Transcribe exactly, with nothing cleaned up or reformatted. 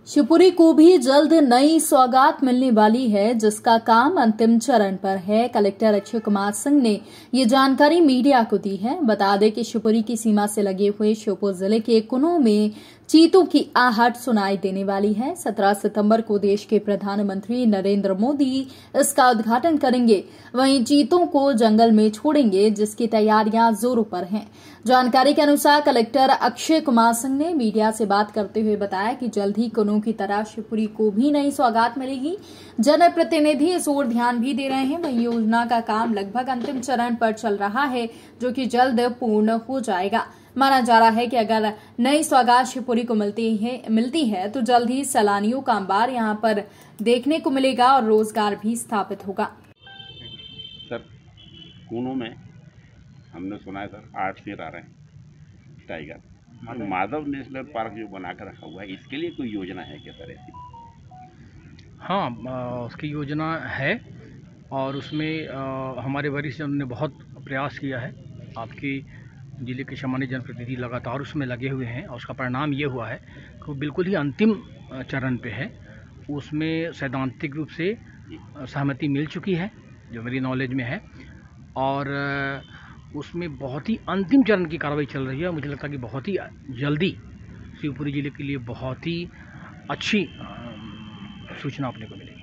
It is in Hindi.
शिवपुरी को भी जल्द नई सौगात मिलने वाली है, जिसका काम अंतिम चरण पर है। कलेक्टर अक्षय कुमार सिंह ने ये जानकारी मीडिया को दी है। बता दें कि शिवपुरी की सीमा से लगे हुए श्योपुर जिले के कुनू में चीतों की आहट सुनाई देने वाली है। सत्रह सितंबर को देश के प्रधानमंत्री नरेंद्र मोदी इसका उद्घाटन करेंगे। वहीं चीतों को जंगल में छोड़ेंगे, जिसकी तैयारियां जोरों पर हैं। जानकारी के अनुसार कलेक्टर अक्षय कुमार सिंह ने मीडिया से बात करते हुए बताया कि जल्द ही कुनू की तरह शिवपुरी को भी नई सौगात मिलेगी। जनप्रतिनिधि इस ओर ध्यान भी दे रहे हैं। वहीं योजना का काम लगभग अंतिम चरण पर चल रहा है, जो कि जल्द पूर्ण हो जाएगा। माना जा रहा है कि अगर नई सौगात शिवपुरी को मिलती है मिलती है तो जल्द ही सैलानियों का अंबार यहां पर देखने को मिलेगा और रोजगार भी स्थापित होगा। सर, कुनू में हमने सुना है सर आठ शेर आ रहे हैं टाइगर। माधव नेशनल पार्क जो बना कर रखा हुआ है, इसके लिए कोई योजना है क्या सर ऐसी? हाँ, उसकी योजना है और उसमें आ, हमारे वरिष्ठ जनों ने बहुत प्रयास किया है। आपकी जिले के सामान्य जनप्रतिनिधि लगातार उसमें लगे हुए हैं और उसका परिणाम ये हुआ है कि वो बिल्कुल ही अंतिम चरण पे है। उसमें सैद्धांतिक रूप से सहमति मिल चुकी है, जो मेरी नॉलेज में है, और उसमें बहुत ही अंतिम चरण की कार्रवाई चल रही है। मुझे लगता है कि बहुत ही जल्दी शिवपुरी जिले के लिए बहुत ही अच्छी सूचना अपने को मिलेगी।